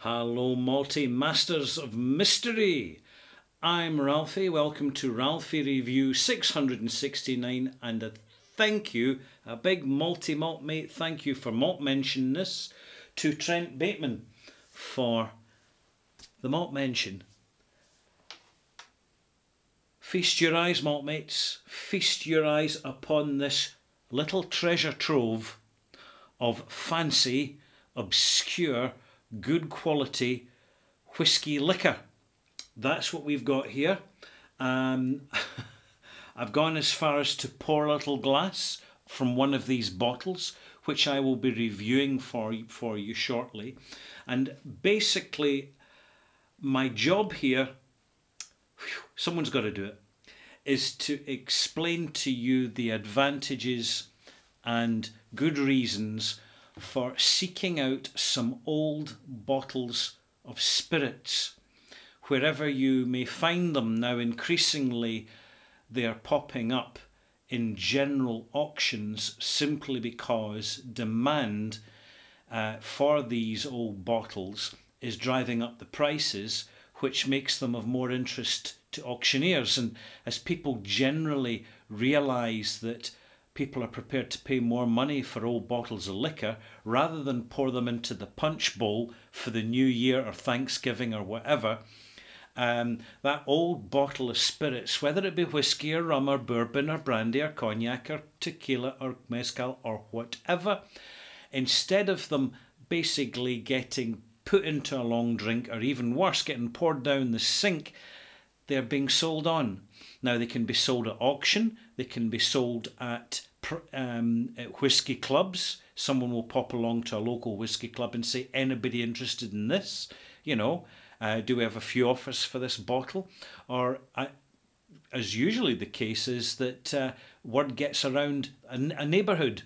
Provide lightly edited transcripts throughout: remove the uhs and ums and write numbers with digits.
Hello, multi-masters of mystery. I'm Ralphie. Welcome to Ralphie Review 669, and a thank you, a big malt mate thank you for malt mentioning this to Trent Bateman for the malt mention. Feast your eyes, malt mates. Feast your eyes upon this little treasure trove of fancy, obscure, good quality whisky liquor. That's what we've got here. I've gone as far as to pour a little glass from one of these bottles, which I will be reviewing for you shortly. And basically, my job here, someone's got to do it, is to explain to you the advantages and good reasons for seeking out some old bottles of spirits. Wherever you may find them now, increasingly they are popping up in general auctions simply because demand for these old bottles is driving up the prices, which makes them of more interest to auctioneers. And as people generally realise that people are prepared to pay more money for old bottles of liquor rather than pour them into the punch bowl for the new year or Thanksgiving or whatever, that old bottle of spirits, whether it be whiskey or rum or bourbon or brandy or cognac or tequila or mezcal or whatever, instead of them basically getting put into a long drink or even worse, getting poured down the sink, they're being sold on. Now, they can be sold at auction, they can be sold at whisky clubs. Someone will pop along to a local whisky club and say, anybody interested in this? You know, do we have a few offers for this bottle? Or, as usually the case is, that word gets around a neighbourhood.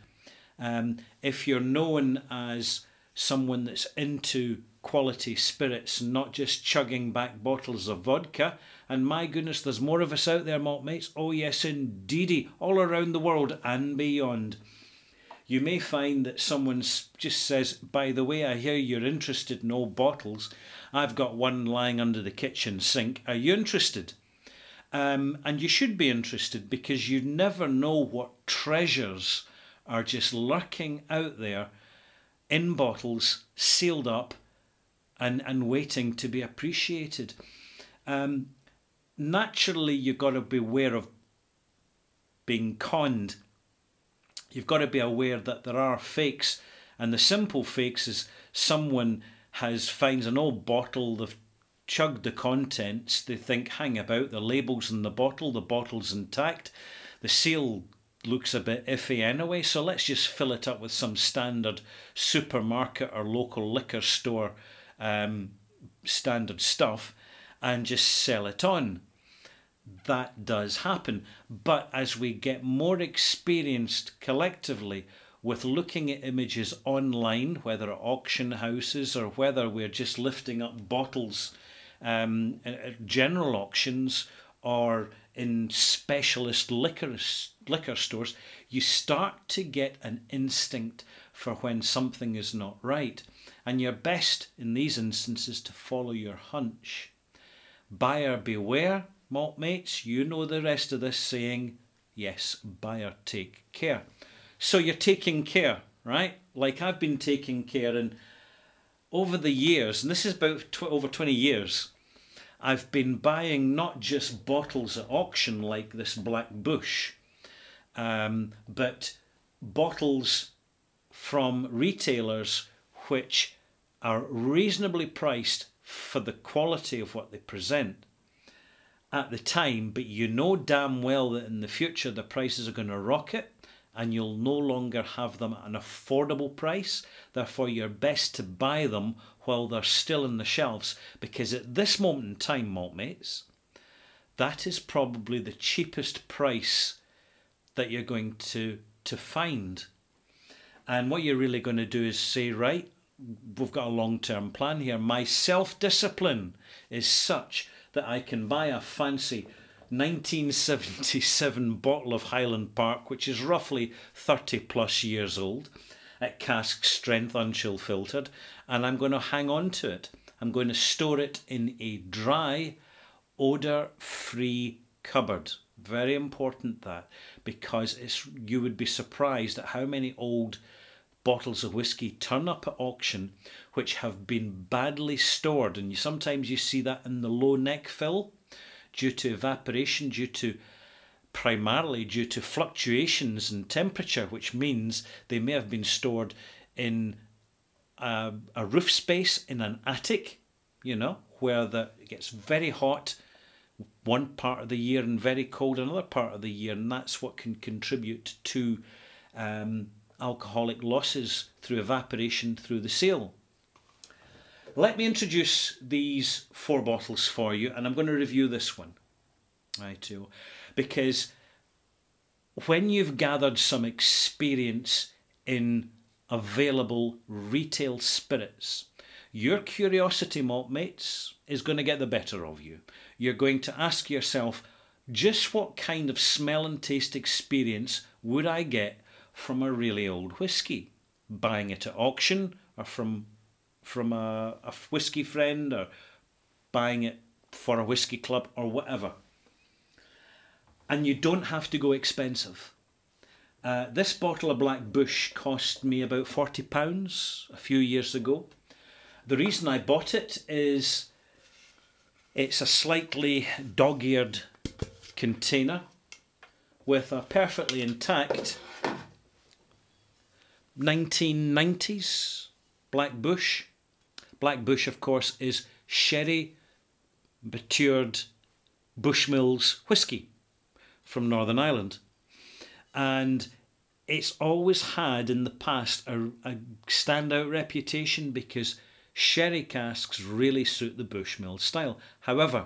If you're known as someone that's into quality spirits, not just chugging back bottles of vodka, and my goodness, there's more of us out there, malt mates. Oh yes, indeedy, all around the world and beyond. You may find that someone just says, by the way, I hear you're interested in old bottles. I've got one lying under the kitchen sink. Are you interested? And you should be interested, because you never know what treasures are just lurking out there in bottles, sealed up, and waiting to be appreciated. Naturally, you've got to be aware of being conned. You've got to be aware that there are fakes, and the simple fakes is someone finds an old bottle, they've chugged the contents, they think, hang about, the label's in the bottle's intact, the seal looks a bit iffy anyway, so let's just fill it up with some standard supermarket or local liquor store standard stuff and just sell it on. That does happen, but as we get more experienced collectively with looking at images online, whether at auction houses or whether we're just lifting up bottles at general auctions or in specialist liquor stores, you start to get an instinct for when something is not right. And you're best in these instances to follow your hunch. Buyer beware, malt mates. You know the rest of this saying. Yes, buyer take care. So you're taking care, right? Like I've been taking care, and over the years, and this is about over 20 years, I've been buying not just bottles at auction like this Black Bush, but bottles from retailers which are reasonably priced for the quality of what they present at the time, but you know damn well that in the future the prices are going to rocket and you'll no longer have them at an affordable price. Therefore, you're best to buy them while they're still in the shelves, because at this moment in time, malt mates, that is probably the cheapest price that you're going to find. And what you're really going to do is say, right, we've got a long-term plan here. My self-discipline is such that I can buy a fancy 1977 bottle of Highland Park, which is roughly 30 plus years old, at cask strength, unchill filtered, and I'm going to hang on to it. I'm going to store it in a dry, odour-free cupboard. Very important that, because you would be surprised at how many old bottles of whiskey turn up at auction which have been badly stored, and sometimes you see that in the low neck fill due to evaporation, primarily due to fluctuations in temperature, which means they may have been stored in a roof space in an attic, where it gets very hot one part of the year and very cold another part of the year, and that's what can contribute to alcoholic losses through evaporation through the sale. Let me introduce these 4 bottles for you, and I'm going to review this one, righto, because when you've gathered some experience in available retail spirits, your curiosity, malt mates, is going to get the better of you. You're going to ask yourself, just what kind of smell and taste experience would I get from a really old whiskey? Buying it at auction, or from a whiskey friend, or buying it for a whiskey club, or whatever. And you don't have to go expensive. This bottle of Black Bush cost me about £40 a few years ago. The reason I bought it is it's a slightly dog-eared container with a perfectly intact 1990s Black Bush. Black Bush, of course, is sherry matured Bushmills whiskey from Northern Ireland, and it's always had in the past a standout reputation because sherry casks really suit the Bushmill style. However,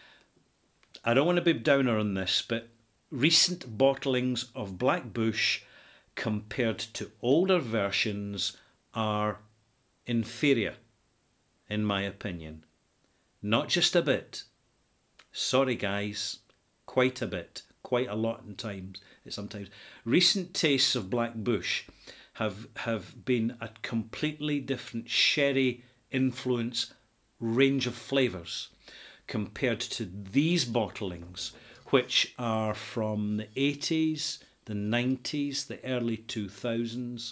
I don't want to be downer on this, but recent bottlings of Black Bush compared to older versions are inferior, in my opinion. Not just a bit. Sorry guys, quite a bit. Quite a lot in times. Sometimes recent tastes of Black Bush have been a completely different sherry influence range of flavours compared to these bottlings, which are from the 80s, the 90s, the early 2000s.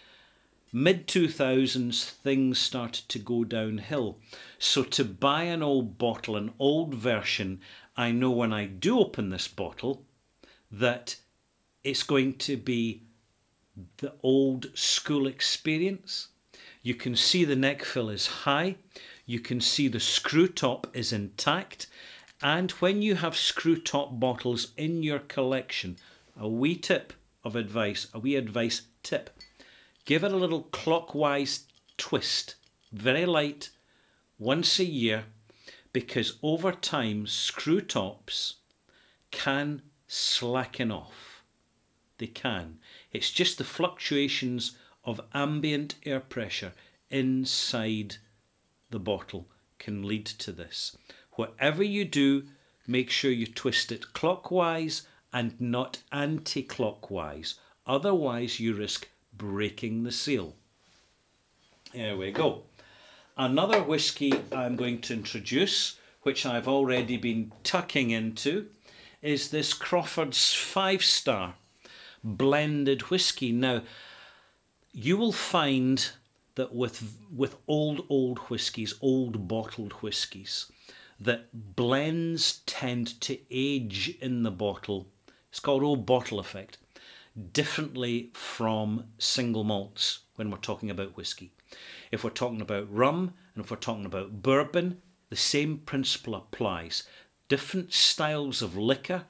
Mid-2000s, things started to go downhill. So to buy an old bottle, an old version, I know when I do open this bottle that it's going to be the old school experience. You can see the neck fill is high. You can see the screw top is intact. And when you have screw top bottles in your collection, a wee advice tip. Give it a little clockwise twist, very light, once a year, because over time screw tops can slacken off. They can. It's just the fluctuations of ambient air pressure inside the bottle can lead to this. Whatever you do, make sure you twist it clockwise and not anti-clockwise. Otherwise you risk breaking the seal. There we go. Another whiskey I'm going to introduce, which I've already been tucking into, is this Crawford's 5-star blended whiskey. Now, you will find that with old whiskies, old bottled whiskies, that blends tend to age in the bottle. It's called old bottle effect, differently from single malts when we're talking about whiskey. If we're talking about rum and if we're talking about bourbon, the same principle applies. Different styles of liquor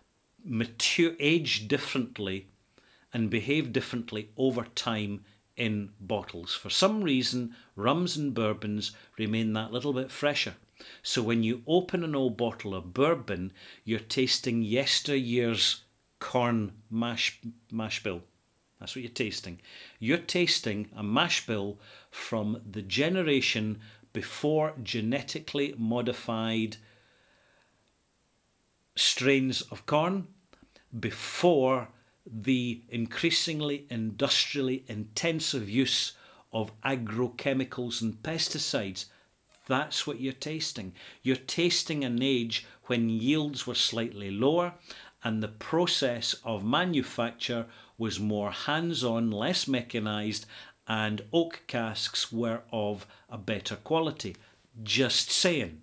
age differently and behave differently over time in bottles. For some reason, rums and bourbons remain that little bit fresher. So when you open an old bottle of bourbon, you're tasting yesteryear's corn mash bill. That's what you're tasting. You're tasting a mash bill from the generation before genetically modified strains of corn, before the increasingly industrially intensive use of agrochemicals and pesticides. That's what you're tasting. You're tasting an age when yields were slightly lower and the process of manufacture was more hands-on, less mechanised, and oak casks were of a better quality. Just saying.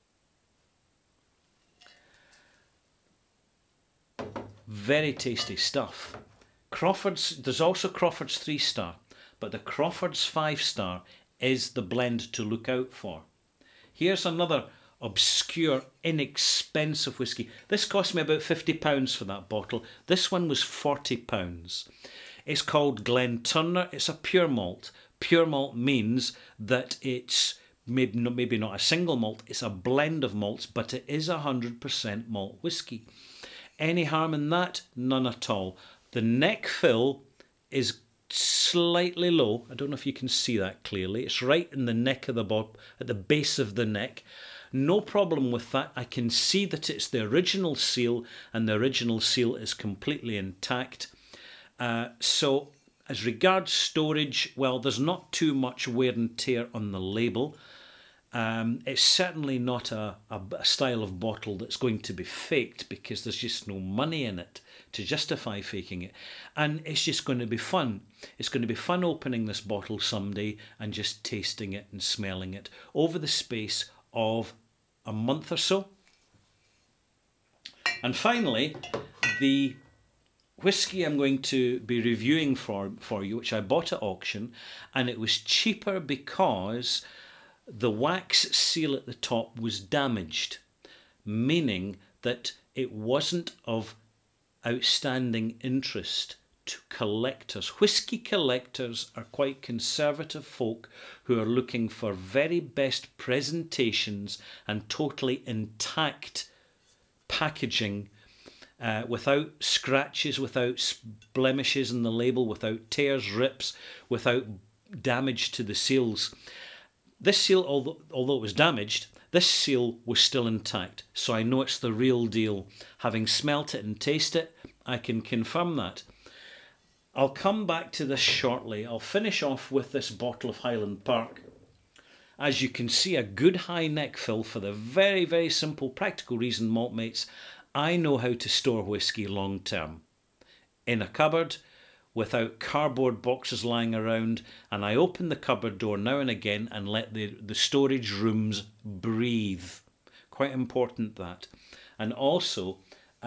Very tasty stuff. Crawford's, there's also Crawford's 3-star, but the Crawford's 5-star is the blend to look out for. Here's another obscure, inexpensive whisky. This cost me about £50 for that bottle. This one was £40. It's called Glenturner. It's a pure malt. Pure malt means that it's maybe not a single malt, it's a blend of malts, but it is 100% malt whisky. Any harm in that? None at all. The neck fill is slightly low. I don't know if you can see that clearly. It's right in the neck of the bottle, at the base of the neck. No problem with that. I can see that it's the original seal, and the original seal is completely intact. So as regards storage, well, there's not too much wear and tear on the label. It's certainly not a style of bottle that's going to be faked, because there's just no money in it to justify faking it. And it's just going to be fun. It's going to be fun opening this bottle someday and just tasting it and smelling it over the space of a month or so. And finally, the whisky I'm going to be reviewing for you, which I bought at auction, and it was cheaper because the wax seal at the top was damaged, meaning that it wasn't of outstanding interest to collectors. Whisky collectors are quite conservative folk who are looking for very best presentations and totally intact packaging, without scratches, without blemishes in the label, without tears, rips, without damage to the seals. This seal, although it was damaged, this seal was still intact, so I know it's the real deal. Having smelt it and tasted it, I can confirm that. I'll come back to this shortly. I'll finish off with this bottle of Highland Park. As you can see, a good high neck fill for the very, very simple practical reason, Maltmates, I know how to store whisky long term. In a cupboard, without cardboard boxes lying around, and I open the cupboard door now and again and let the storage rooms breathe. Quite important, that. And also,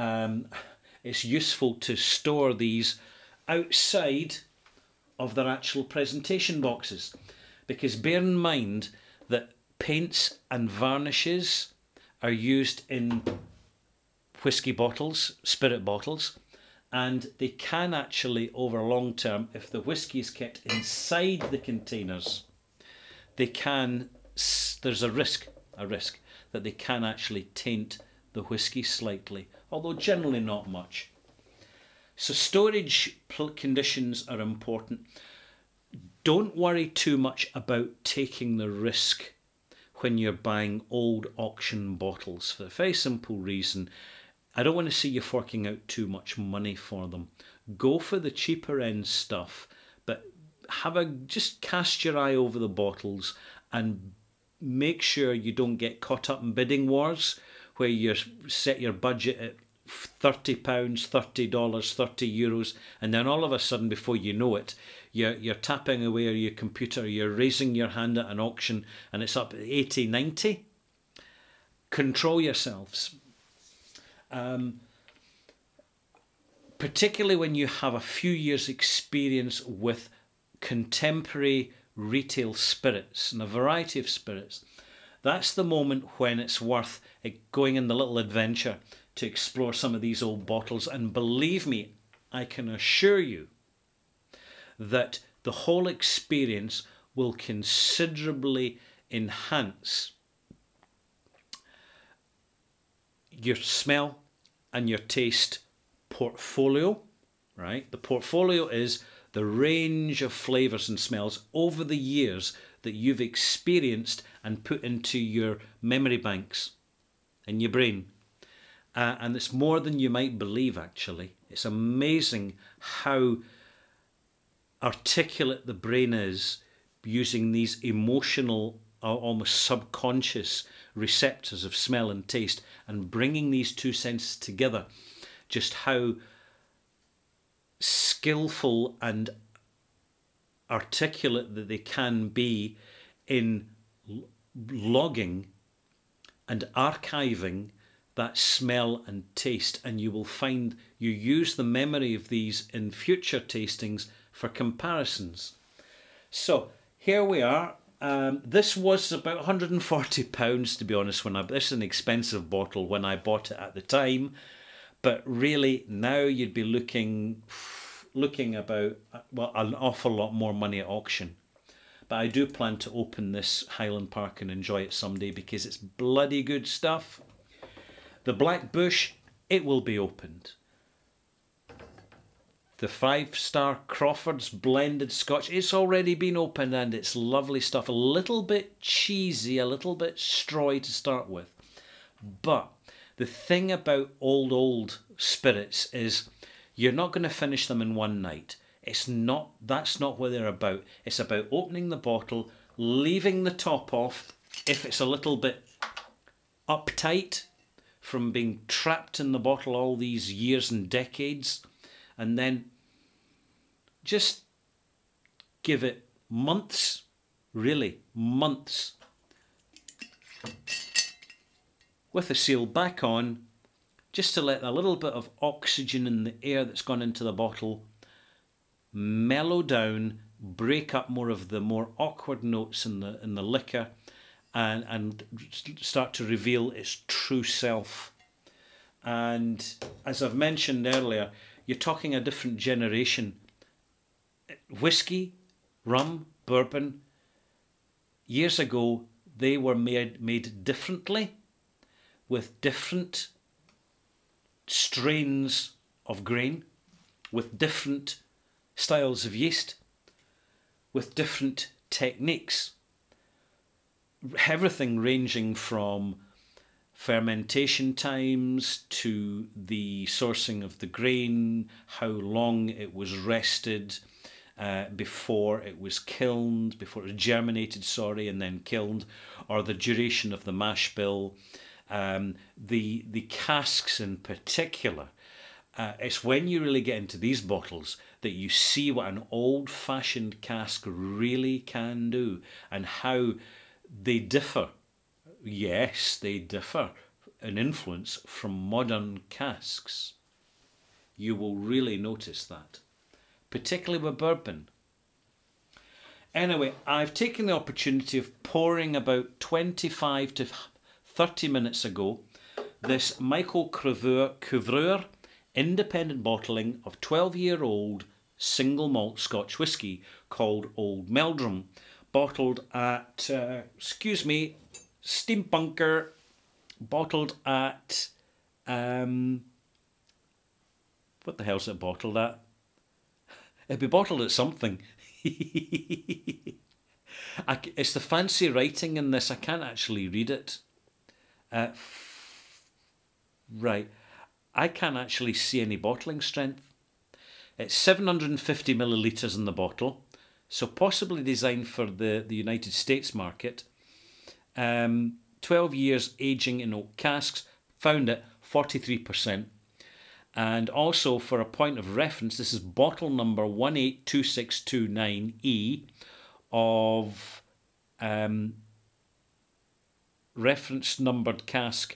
it's useful to store these outside of their actual presentation boxes, because bear in mind that paints and varnishes are used in whisky bottles, spirit bottles, and they can actually, over long term, if the whisky is kept inside the containers, they can, there's a risk that they can actually taint the whisky slightly, although generally not much. So storage conditions are important. Don't worry too much about taking the risk when you're buying old auction bottles, for a very simple reason. I don't want to see you forking out too much money for them. Go for the cheaper end stuff, but just cast your eye over the bottles and make sure you don't get caught up in bidding wars where you set your budget at £30, $30, €30, and then all of a sudden, before you know it, you're tapping away on your computer, you're raising your hand at an auction and it's up at 80, 90. Control yourselves. Particularly when you have a few years experience with contemporary retail spirits and a variety of spirits. That's the moment when it's worth going in the little adventure to explore some of these old bottles. And believe me, I can assure you that the whole experience will considerably enhance your smell and your taste portfolio, right? The portfolio is the range of flavours and smells over the years that you've experienced and put into your memory banks in your brain. And it's more than you might believe, actually. It's amazing how articulate the brain is using these emotional almost subconscious receptors of smell and taste, and bringing these two senses together, just how skillful and articulate that they can be in logging and archiving that smell and taste. And you will find you use the memory of these in future tastings for comparisons. So here we are. This was about £140, to be honest. This is an expensive bottle when I bought it at the time, but really now you'd be looking about, well, an awful lot more money at auction. But I do plan to open this Highland Park and enjoy it someday, because it's bloody good stuff. The Black Bush, it will be opened. The 5-star Crawford's blended Scotch, it's already been opened, and it's lovely stuff. A little bit cheesy, a little bit strawy to start with. But the thing about old spirits is you're not going to finish them in one night. That's not what they're about. It's about opening the bottle, leaving the top off if it's a little bit uptight from being trapped in the bottle all these years and decades, and then just give it months, really months, with the seal back on, just to let a little bit of oxygen in the air that's gone into the bottle mellow down, break up more of the more awkward notes in the liquor, and start to reveal its true self. And as I've mentioned earlier, you're talking a different generation. Whiskey, rum, bourbon, years ago they were made differently, with different strains of grain, with different styles of yeast, with different techniques. Everything ranging from fermentation times to the sourcing of the grain, how long it was rested before it was kilned, before it was germinated, and then kilned, or the duration of the mash bill. The casks in particular. It's when you really get into these bottles that you see what an old-fashioned cask really can do, and how they differ. Yes, they differ in influence from modern casks. You will really notice that, particularly with bourbon. Anyway, I've taken the opportunity of pouring about 25 to 30 minutes ago this Michael Couvreur independent bottling of 12-year-old single malt Scotch whisky called Old Meldrum, bottled at, Steampunker, bottled at, what the hell's it bottled at? It'd be bottled at something. It's the fancy writing in this, I can't actually read it. Right, I can't actually see any bottling strength. It's 750 millilitres in the bottle, so possibly designed for the United States market. 12 years aging in oak casks, found at 43%. And also, for a point of reference, this is bottle number 182629E of reference numbered cask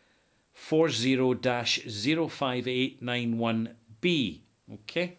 40-05891B. Okay,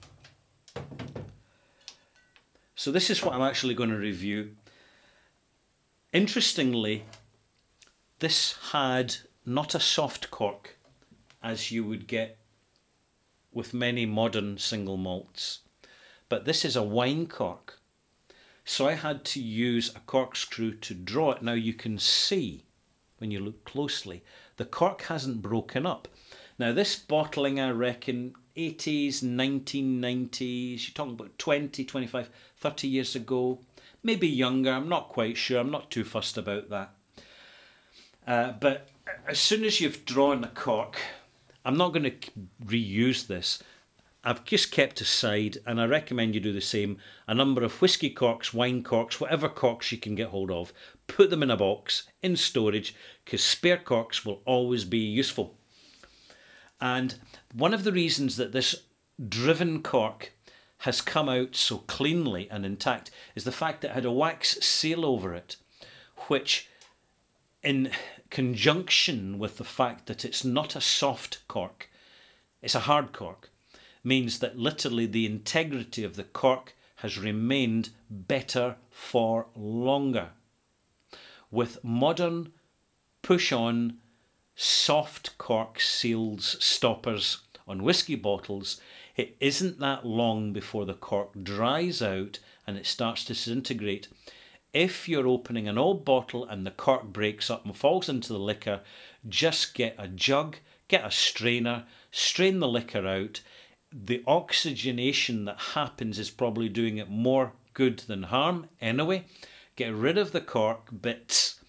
so this is what I'm actually going to review. Interestingly, this had not a soft cork as you would get with many modern single malts, but this is a wine cork. So I had to use a corkscrew to draw it. Now you can see, when you look closely, the cork hasn't broken up. Now this bottling, I reckon, 80s, 1990s, you're talking about 20, 25, 30 years ago, maybe younger, I'm not quite sure, I'm not too fussed about that. But as soon as you've drawn the cork, I'm not going to reuse this. I've just kept aside, and I recommend you do the same, a number of whisky corks, wine corks, whatever corks you can get hold of. Put them in a box, in storage, because spare corks will always be useful. And one of the reasons that this driven cork has come out so cleanly and intact is the fact that it had a wax seal over it, which, in conjunction with the fact that it's not a soft cork, it's a hard cork, means that literally the integrity of the cork has remained better for longer. With modern push-on soft cork seals stoppers on whisky bottles, it isn't that long before the cork dries out and it starts to disintegrate. If you're opening an old bottle and the cork breaks up and falls into the liquor, just get a jug, get a strainer, strain the liquor out. The oxygenation that happens is probably doing it more good than harm anyway. Get rid of the cork bits.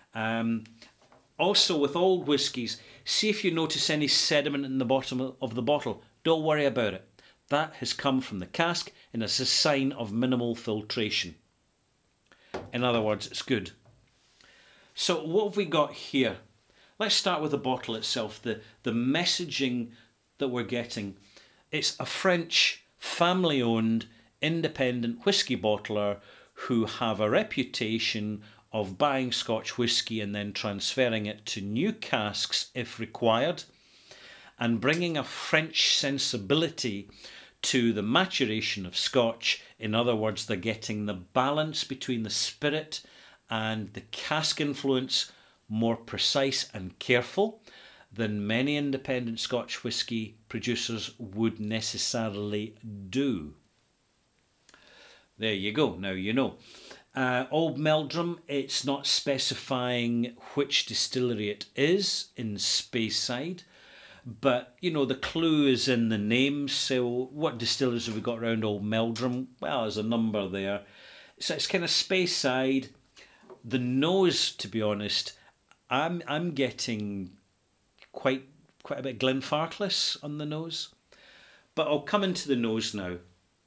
Also, with old whiskies, see if you notice any sediment in the bottom of the bottle. Don't worry about it. That has come from the cask and it's a sign of minimal filtration. In other words, it's good. So what have we got here? Let's start with the bottle itself, the messaging that we're getting. It's a French family-owned independent whisky bottler who have a reputation of buying Scotch whisky and then transferring it to new casks if required, and bringing a French sensibility to the maturation of Scotch. In other words, they're getting the balance between the spirit and the cask influence more precise and careful than many independent Scotch whisky producers would necessarily do. There you go, now you know. Old Meldrum, it's not specifying which distillery it is in Speyside, but you know the clue is in the name. So what distilleries have we got around Old Meldrum? Well, there's a number there. So it's kind of Speyside. The nose, to be honest, I'm getting quite a bit Glenfarclas on the nose, but I'll come into the nose now.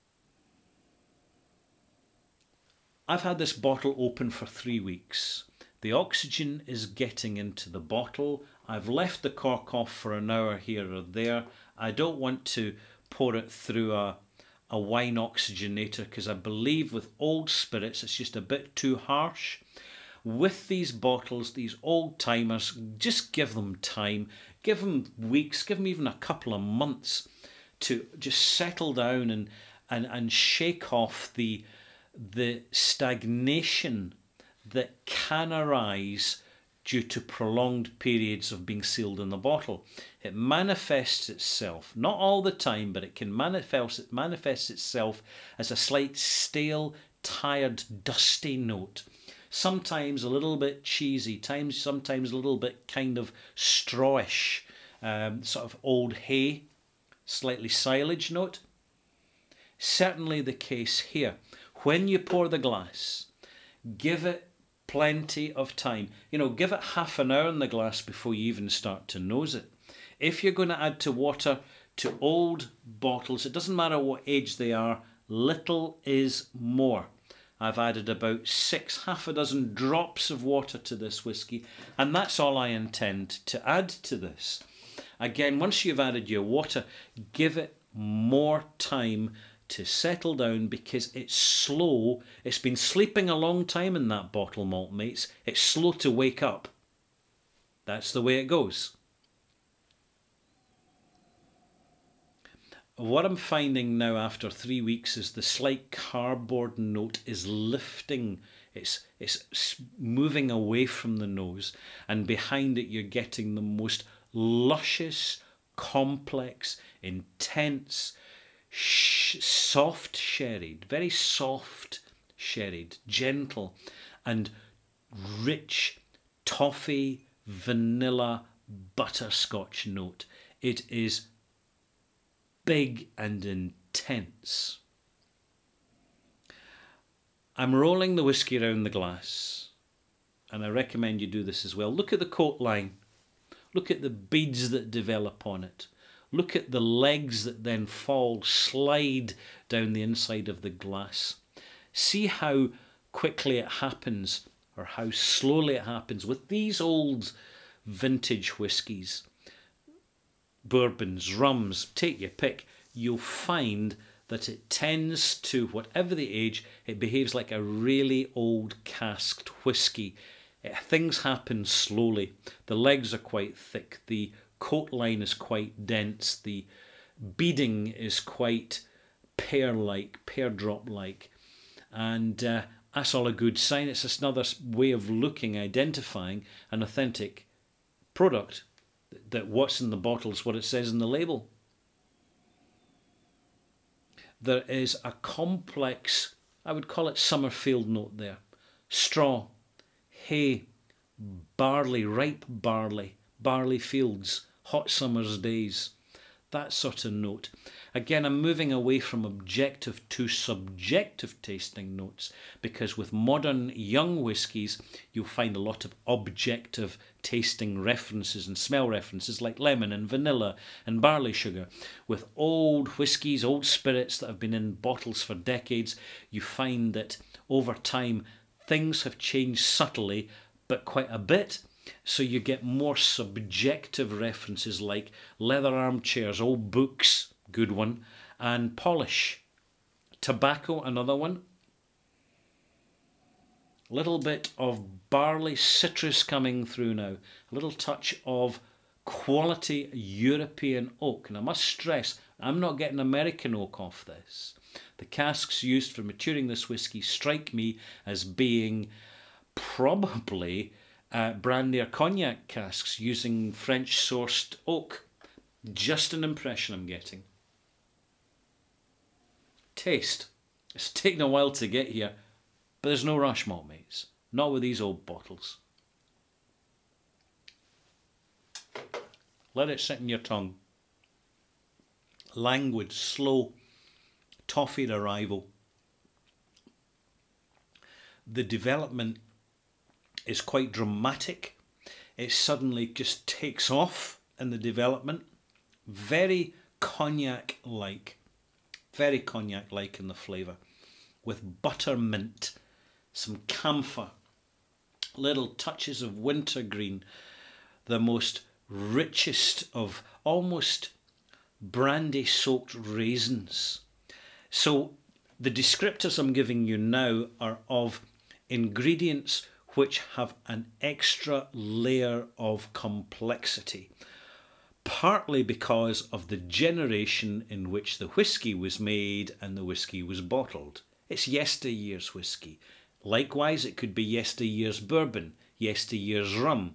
I've had this bottle open for 3 weeks. The oxygen is getting into the bottle. I've left the cork off for an hour here or there. I don't want to pour it through a wine oxygenator because I believe with old spirits it's just a bit too harsh. With these bottles, these old timers, just give them time. Give them weeks, give them even a couple of months to just settle down and shake off the stagnation that can arise due to prolonged periods of being sealed in the bottle. It manifests itself, not all the time, but it can manifest itself as a slight stale, tired, dusty note. Sometimes a little bit cheesy, sometimes a little bit kind of strawish, sort of old hay, slightly silage note. Certainly the case here. When you pour the glass, give it plenty of time. You know, give it half an hour in the glass before you even start to nose it. If you're going to add to water to old bottles, it doesn't matter what age they are, little is more. I've added about half a dozen drops of water to this whisky, and that's all I intend to add to this. Again, once you've added your water, give it more time to settle down because it's slow. It's been sleeping a long time in that bottle, malt mates. It's slow to wake up. That's the way it goes. What I'm finding now after 3 weeks is the slight cardboard note is lifting. It's moving away from the nose, and behind it you're getting the most luscious, complex, intense, soft sherried, very soft sherried, gentle and rich toffee, vanilla, butterscotch note. It is big and intense. I'm rolling the whisky around the glass, and I recommend you do this as well. Look at the coat line. Look at the beads that develop on it. Look at the legs that then slide down the inside of the glass. See how quickly it happens, or how slowly it happens with these old vintage whiskies, bourbons, rums, take your pick. You'll find that it tends to, whatever the age, it behaves like a really old casked whisky. Things happen slowly. The legs are quite thick. The coat line is quite dense. The beading is quite pear-like, pear drop-like. And that's all a good sign. It's just another way of looking, identifying an authentic product, that what's in the bottle is what it says in the label. There is a complex, I would call it Summerfield note there. Straw, hay, barley, ripe barley, barley fields, hot summer's days, that sort of note. Again, I'm moving away from objective to subjective tasting notes, because with modern young whiskies, you'll find a lot of objective tasting references and smell references like lemon and vanilla and barley sugar. With old whiskies, old spirits that have been in bottles for decades, you find that over time things have changed subtly, but quite a bit. So you get more subjective references like leather armchairs, old books, good one, and polish. Tobacco, another one. A little bit of barley citrus coming through now. A little touch of quality European oak. And I must stress, I'm not getting American oak off this. The casks used for maturing this whisky strike me as being probably brandy or cognac casks using French-sourced oak. Just an impression I'm getting. Taste. It's taken a while to get here, but there's no rush, malt mates. Not with these old bottles. Let it sit in your tongue. Languid, slow, toffee arrival. The development is quite dramatic. It suddenly just takes off in the development. Very cognac-like. Very cognac-like in the flavour. With buttermint, some camphor, little touches of wintergreen, the most richest of almost brandy-soaked raisins. So the descriptors I'm giving you now are of ingredients which have an extra layer of complexity, partly because of the generation in which the whisky was made and the whisky was bottled. It's yesteryear's whisky. Likewise, it could be yesteryear's bourbon, yesteryear's rum.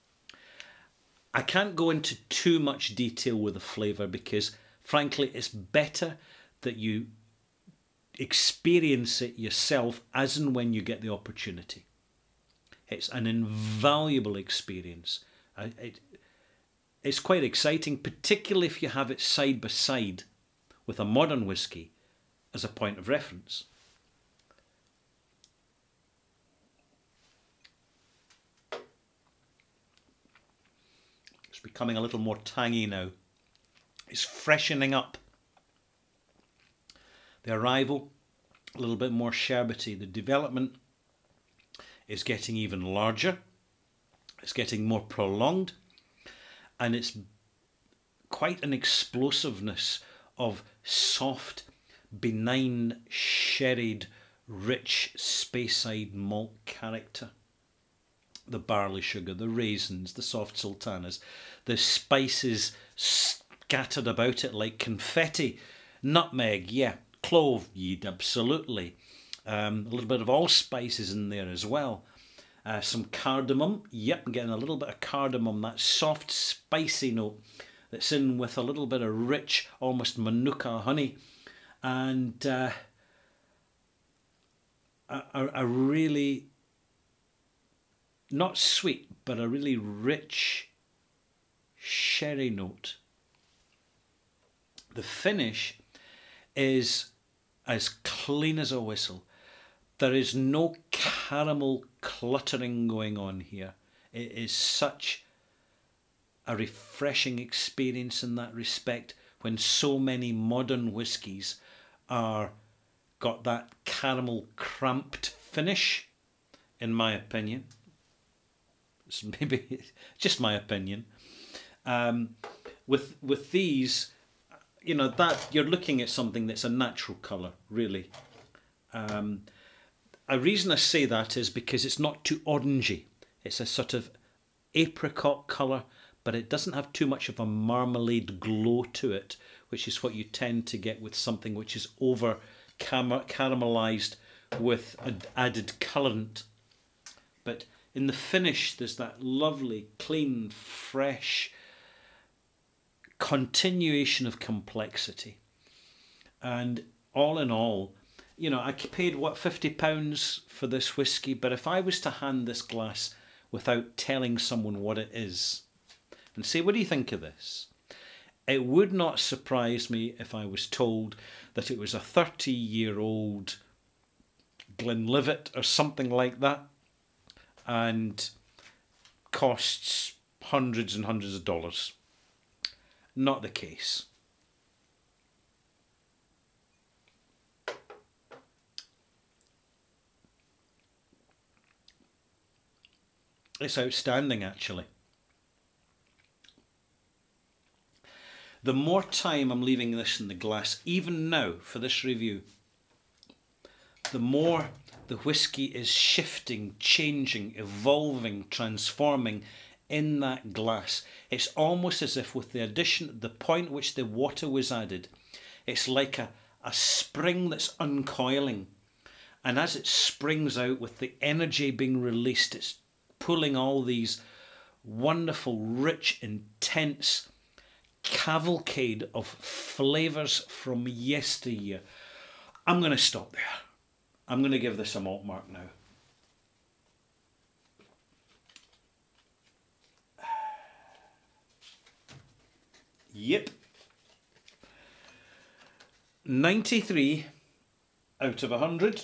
I can't go into too much detail with the flavour because, frankly, it's better that you experience it yourself as and when you get the opportunity. It's an invaluable experience. It's quite exciting, particularly if you have it side by side with a modern whisky as a point of reference. It's becoming a little more tangy now. It's freshening up. The arrival, a little bit more sherbety. The development is getting even larger. It's getting more prolonged. And it's quite an explosiveness of soft, benign, sherried, rich Speyside malt character. The barley sugar, the raisins, the soft sultanas, the spices scattered about it like confetti. Nutmeg, yeah. Clove, yeed, absolutely. A little bit of allspices in there as well. Some cardamom, yep, I'm getting a little bit of cardamom, that soft spicy note that's in with a little bit of rich, almost manuka honey, and a really, not sweet, but a really rich sherry note. The finish is as clean as a whistle. There is no caramel cluttering going on here. It is such a refreshing experience in that respect when so many modern whiskies are got that caramel cramped finish, in my opinion. It's maybe just my opinion. With these, you know, that you're looking at something that's a natural colour, really. A reason I say that is because it's not too orangey. It's a sort of apricot colour, but it doesn't have too much of a marmalade glow to it, which is what you tend to get with something which is over caramelised with an added colourant. But in the finish, there's that lovely, clean, fresh continuation of complexity. And all in all, you know, I paid, what, £50 for this whisky, but if I was to hand this glass without telling someone what it is and say, what do you think of this? It would not surprise me if I was told that it was a 30-year-old Glenlivet or something like that, and costs hundreds and hundreds of dollars. Not the case. It's outstanding, actually. The more time I'm leaving this in the glass, even now for this review, the more the whisky is shifting, changing, evolving, transforming in that glass. It's almost as if with the addition, the point at which the water was added, it's like a spring that's uncoiling. And as it springs out with the energy being released, it's pulling all these wonderful, rich, intense cavalcade of flavours from yesteryear. I'm going to stop there. I'm going to give this a malt mark now. Yep. 93 out of 100.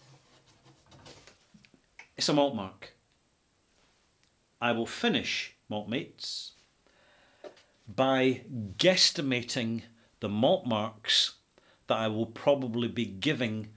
It's a malt mark. I will finish, malt mates, by guesstimating the malt marks that I will probably be giving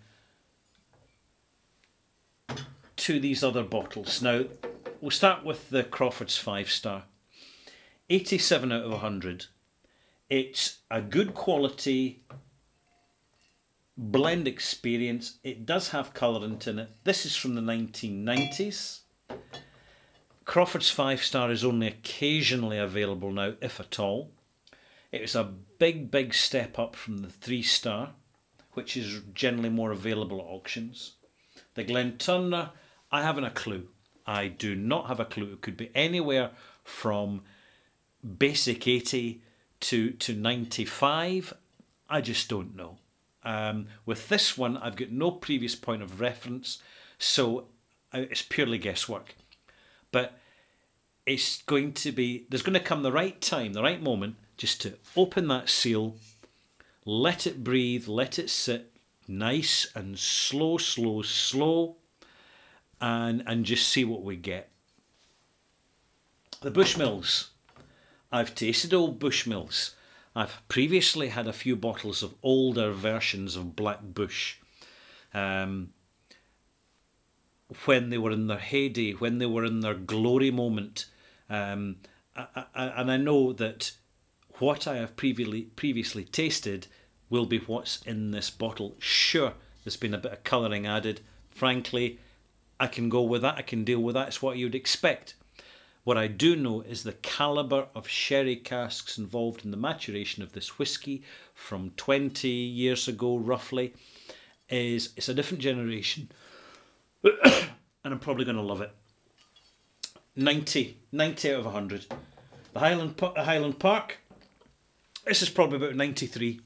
to these other bottles. Now, we'll start with the Crawford's 5-star. 87 out of 100. It's a good quality blend experience. It does have colourant in it. This is from the 1990s. Crawford's 5-star is only occasionally available now, if at all. It was a big step up from the 3-star, which is generally more available at auctions. The Glenturner, I haven't a clue. I do not have a clue. It could be anywhere from basic 80 to 95. I just don't know. With this one, I've got no previous point of reference, so it's purely guesswork. But it's going to be, there's going to come the right time, the right moment, just to open that seal, let it breathe, let it sit, nice and slow, and just see what we get. The Bushmills. I've tasted old Bushmills. I've previously had a few bottles of older versions of Black Bush. When they were in their heyday, when they were in their glory moment. And I know that what I have previously tasted will be what's in this bottle. Sure, there's been a bit of colouring added. Frankly, I can go with that. I can deal with that. It's what you'd expect. What I do know is the calibre of sherry casks involved in the maturation of this whisky from 20 years ago, roughly, it's a different generation. And I'm probably going to love it. 90 out of 100. The Highland Park, this is probably about 93.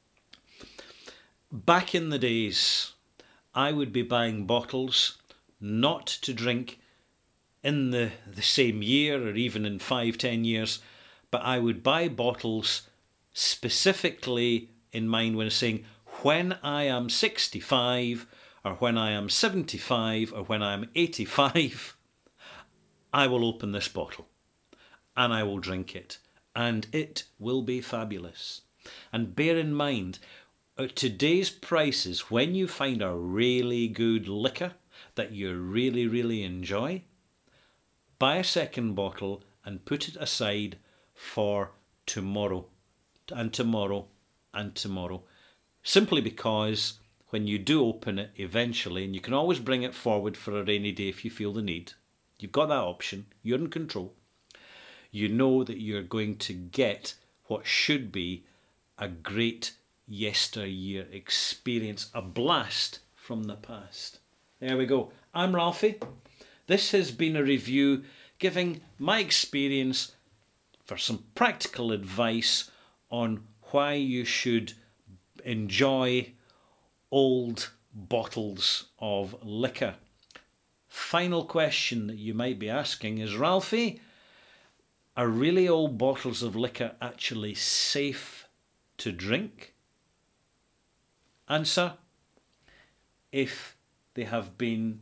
Back in the days, I would be buying bottles not to drink in the same year or even in 5-10 years, but I would buy bottles specifically in mind when saying when I am 65 or when I am 75 or when I am 85, I will open this bottle. and I will drink it, and it will be fabulous. And bear in mind, at today's prices, when you find a really good liquor that you really, really enjoy, buy a second bottle and put it aside for tomorrow and tomorrow and tomorrow. Simply because when you do open it eventually, and you can always bring it forward for a rainy day if you feel the need, you've got that option, you're in control. You know that you're going to get what should be a great yesteryear experience, a blast from the past. There we go. I'm Ralphie. This has been a review giving my experience for some practical advice on why you should enjoy old bottles of liquor. Final question that you might be asking is, Ralphie, are really old bottles of liquor actually safe to drink? Answer: if they have been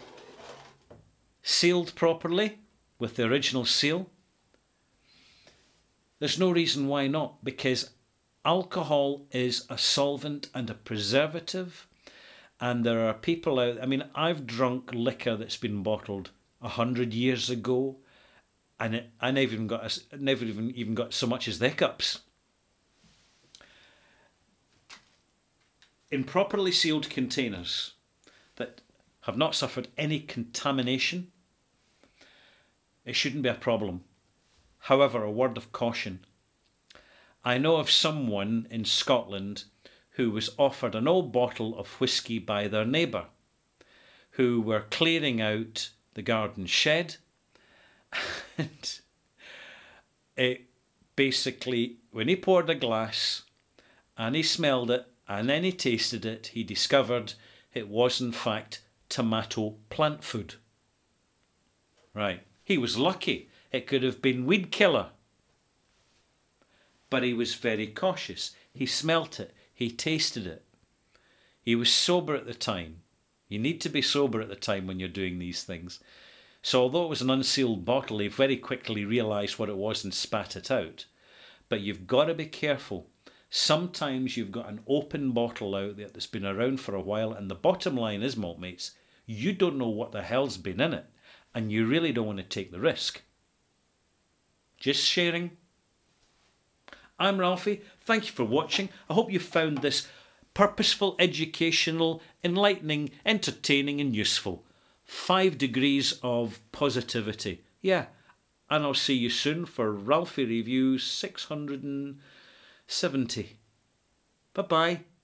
sealed properly with the original seal, there's no reason why not, because alcohol is a solvent and a preservative, and there are people out, I mean, I've drunk liquor that's been bottled 100 years ago, and I never even got so much as the hiccups. In properly sealed containers that have not suffered any contamination, it shouldn't be a problem. However, a word of caution. I know of someone in Scotland who was offered an old bottle of whisky by their neighbour, who were clearing out the garden shed, and it basically, when he poured a glass and he smelled it and then he tasted it, he discovered it was in fact tomato plant food. Right, he was lucky. It could have been weed killer. But he was very cautious. He smelt it. He tasted it. He was sober at the time. You need to be sober at the time when you're doing these things. So although it was an unsealed bottle, he very quickly realised what it was and spat it out. But you've got to be careful. Sometimes you've got an open bottle out there that's been around for a while, and the bottom line is, maltmates, you don't know what the hell's been in it, and you really don't want to take the risk. Just sharing. I'm Ralphie. Thank you for watching. I hope you found this purposeful, educational, enlightening, entertaining and useful. 5 degrees of positivity. Yeah. And I'll see you soon for Ralphie Review 670. Bye-bye.